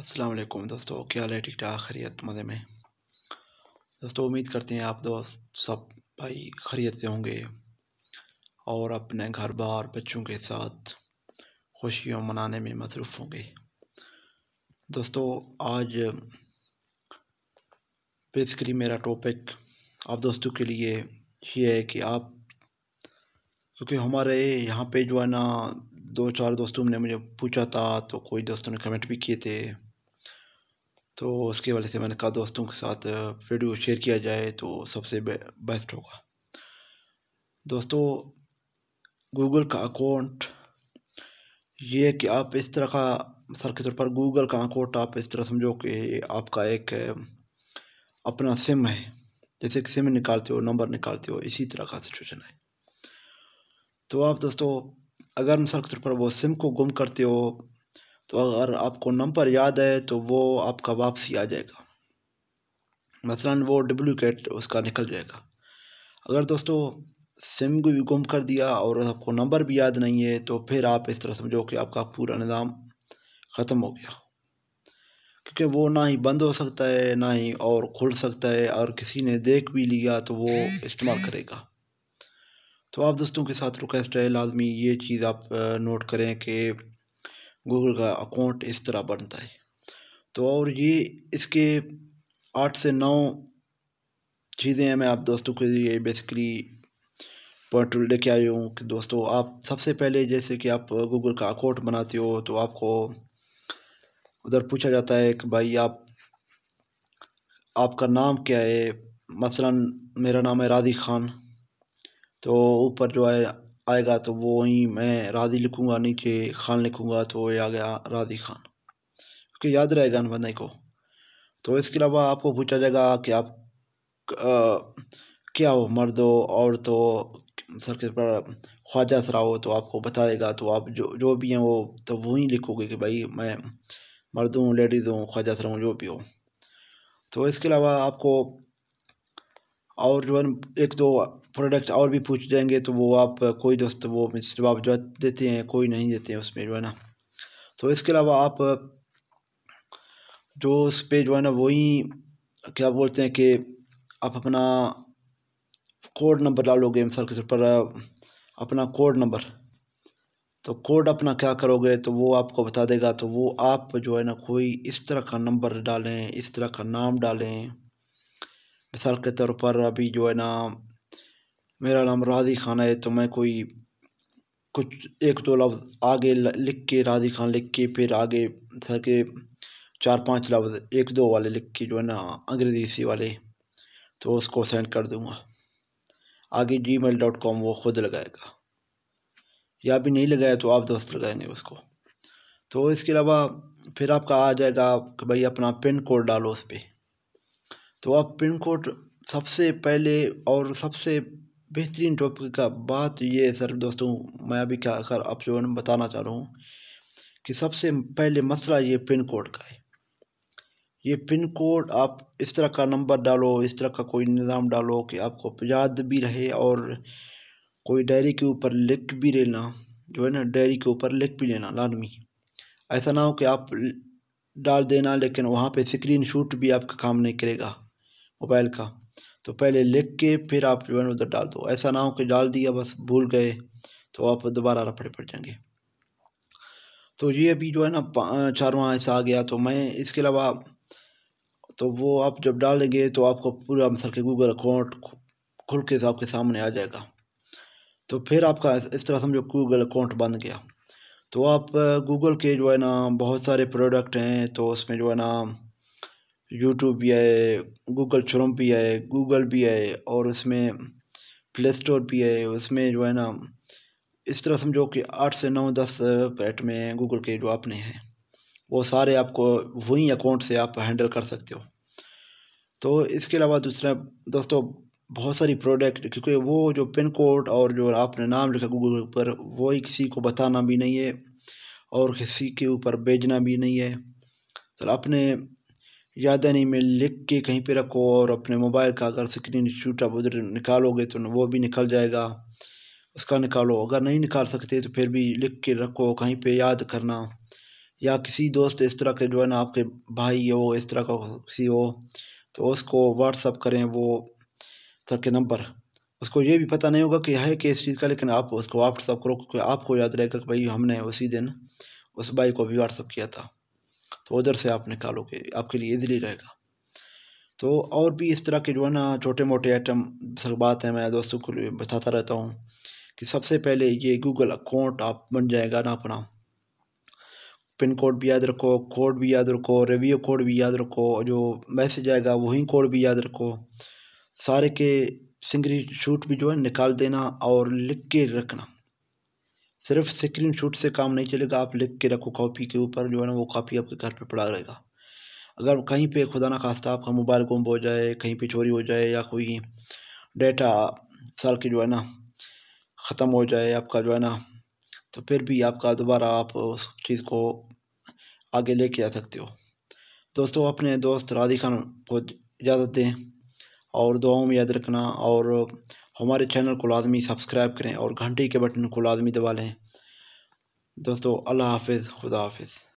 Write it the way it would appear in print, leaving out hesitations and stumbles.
अस्सलाम वालेकुम दोस्तों, क्या हाल है? ठीक ठाक, खैरियत, मज़े में। दोस्तों उम्मीद करते हैं आप दोस्त सब भाई खैरियत से होंगे और अपने घर बार बच्चों के साथ खुशियाँ मनाने में मसरूफ़ होंगे। दोस्तों आज बेसिकली मेरा टॉपिक आप दोस्तों के लिए ये है कि आप, क्योंकि हमारे यहाँ पे जो है ना, दो चार दोस्तों ने मुझे पूछा था, तो कोई दोस्तों ने कमेंट भी किए थे, तो उसकी वजह से मैंने कहा दोस्तों के साथ वीडियो शेयर किया जाए तो सबसे बेस्ट होगा। दोस्तों गूगल का अकाउंट ये है कि आप इस तरह का, मिसाल के तौर पर गूगल का अकाउंट आप इस तरह समझो कि आपका एक अपना सिम है। जैसे कि सिम निकालते हो, नंबर निकालते हो, इसी तरह का सिचुएशन है। तो आप दोस्तों अगर मिसाल के तौर पर वो सिम को गुम करते हो, तो अगर आपको नंबर याद है तो वो आपका वापसी आ जाएगा, मसलन वो डुप्लिकेट उसका निकल जाएगा। अगर दोस्तों सिम को भी गुम कर दिया और आपको नंबर भी याद नहीं है, तो फिर आप इस तरह समझो कि आपका पूरा निज़ाम ख़त्म हो गया, क्योंकि वो ना ही बंद हो सकता है, ना ही और खुल सकता है, और किसी ने देख भी लिया तो वो इस्तेमाल करेगा। तो आप दोस्तों के साथ रिक्वेस्ट है, लाजमी ये चीज़ आप नोट करें कि गूगल का अकाउंट इस तरह बनता है। तो और ये इसके 8 से 9 चीज़ें हैं, मैं आप दोस्तों के लिए बेसिकली पॉइंट लेके आया हूँ कि दोस्तों आप सबसे पहले, जैसे कि आप गूगल का अकाउंट बनाते हो तो आपको उधर पूछा जाता है कि भाई आपका नाम क्या है। मसलन मेरा नाम है राज़ी ख़ान, तो ऊपर जो है आएगा तो वो वहीं मैं राज़ी लिखूँगा, नीचे ख़ान लिखूँगा, तो ये आ गया राज़ी ख़ान, क्योंकि याद रहेगा ना बंदे को। तो इसके अलावा आपको पूछा जाएगा कि आप क्या हो, मर्द हो, औरत हो, सर के पर ख्वाजा सरा हो, तो आपको बताएगा। तो आप जो जो भी हैं वो तो वही लिखोगे कि भाई मैं मर्द हूँ, लेडीज़ हूँ, ख्वाजा सरा हूँ, जो भी हो। तो इसके अलावा आपको और जो है एक दो प्रोडक्ट और भी पूछ जाएंगे, तो वो आप कोई दोस्त वो जवाब जो देते हैं, कोई नहीं देते हैं उसमें जो है ना। तो इसके अलावा आप जो उस पे जो है ना, वही क्या बोलते हैं कि आप अपना कोड नंबर डालोगे, मिसाल के तौर पर अपना कोड नंबर, तो कोड अपना क्या करोगे तो वो आपको बता देगा। तो वो आप जो है ना कोई इस तरह का नंबर डालें, इस तरह का नाम डालें। मिसाल के तौर पर अभी जो है ना, मेरा नाम राज़ी ख़ान है, तो मैं कोई कुछ एक दो लफ्ज़ आगे लिख के, राज़ी ख़ान लिख के, फिर आगे सर के 4-5 लफ्ज़ एक दो वाले लिख के जो है ना, अंग्रेज़ी सी वाले, तो उसको सेंड कर दूँगा। आगे gmail.com वो खुद लगाएगा, या भी नहीं लगाया तो आप दोस्त लगाएंगे उसको। तो इसके अलावा फिर आपका आ जाएगा कि भाई अपना पिन कोड डालो उस पर। तो आप पिन कोड सबसे पहले और सबसे बेहतरीन टॉपिक का बात ये है सर दोस्तों, मैं अभी क्या कर आप जो है ना बताना चाह रहा हूँ कि सबसे पहले मसला ये पिन कोड का है। ये पिन कोड आप इस तरह का नंबर डालो, इस तरह का कोई निज़ाम डालो कि आपको याद भी रहे, और कोई डायरी के ऊपर लिख भी लेना, जो है ना डायरी के ऊपर लिख भी लेना लाजमी। ऐसा ना हो कि आप डाल देना लेकिन वहाँ पे स्क्रीन शॉट भी आपका काम नहीं करेगा मोबाइल का। तो पहले लिख के फिर आप जो है ना उधर डाल दो, ऐसा ना हो कि डाल दिया बस भूल गए तो आप दोबारा रफड़े पड़ जाएंगे। तो ये अभी जो है ना चारवां ऐसा आ गया। तो मैं इसके अलावा, तो वो आप जब डालेंगे तो आपको पूरा मिसाल के गूगल अकाउंट खुल के आपके सामने आ जाएगा। तो फिर आपका इस तरह समझो गूगल अकाउंट बन गया। तो आप गूगल के जो है ना बहुत सारे प्रोडक्ट हैं, तो उसमें जो है ना यूट्यूब भी है, गूगल क्रोम भी है, गूगल भी है, और उसमें प्ले स्टोर भी है। उसमें जो है ना इस तरह समझो कि 8 से 9-10 पैट में गूगल के जो अपने हैं, वो सारे आपको वही अकाउंट से आप हैंडल कर सकते हो। तो इसके अलावा दूसरा दोस्तों बहुत सारी प्रोडक्ट, क्योंकि वो जो पिन कोड और जो आपने नाम लिखा गूगल पर, वो ही किसी को बताना भी नहीं है और किसी के ऊपर भेजना भी नहीं है। तो अपने याददानी में लिख के कहीं पे रखो, और अपने मोबाइल का अगर स्क्रीन शॉट आप उधर निकालोगे तो वो भी निकल जाएगा, उसका निकालो। अगर नहीं निकाल सकते तो फिर भी लिख के रखो कहीं पे, याद करना, या किसी दोस्त इस तरह के जो है ना आपके भाई हो, इस तरह का किसी हो, तो उसको व्हाट्सअप करें वो सर के नंबर। उसको ये भी पता नहीं होगा कि है किस चीज़ का, लेकिन आप उसको व्हाट्सअप करो क्योंकि आपको याद रहेगा कि भाई हमने उसी दिन उस भाई को भी व्हाट्सअप किया था, तो उधर से आप निकालोगे, आपके लिए ईज़िली रहेगा। तो और भी इस तरह के जो है ना छोटे मोटे आइटम सब बात है, मैं दोस्तों को बताता रहता हूँ कि सबसे पहले ये गूगल अकाउंट आप बन जाएगा ना अपना। पिन कोड भी याद रखो, कोड भी याद रखो, रिव्यू कोड भी याद रखो, जो मैसेज आएगा वही कोड भी याद रखो। सारे के स्क्रीन शूट भी जो है निकाल देना और लिख के रखना। सिर्फ स्क्रीन शूट से काम नहीं चलेगा, आप लिख के रखो कॉपी के ऊपर, जो है ना वो कॉपी आपके घर पे पड़ा रहेगा। अगर कहीं पे खुदा ना खास्ता आपका मोबाइल गुम हो जाए, कहीं पे चोरी हो जाए, या कोई डेटा साल की जो है ना ख़त्म हो जाए आपका जो है ना, तो फिर भी आपका दोबारा आप उस चीज़ को आगे लेके आ सकते हो। दोस्तों अपने दोस्त राधी खान को इजाज़त दें और दुआओं में याद रखना, और हमारे चैनल को लाजमी सब्सक्राइब करें और घंटी के बटन को लाजमी दबा लें। दोस्तों अल्लाह हाफिज़, खुदा हाफिज़।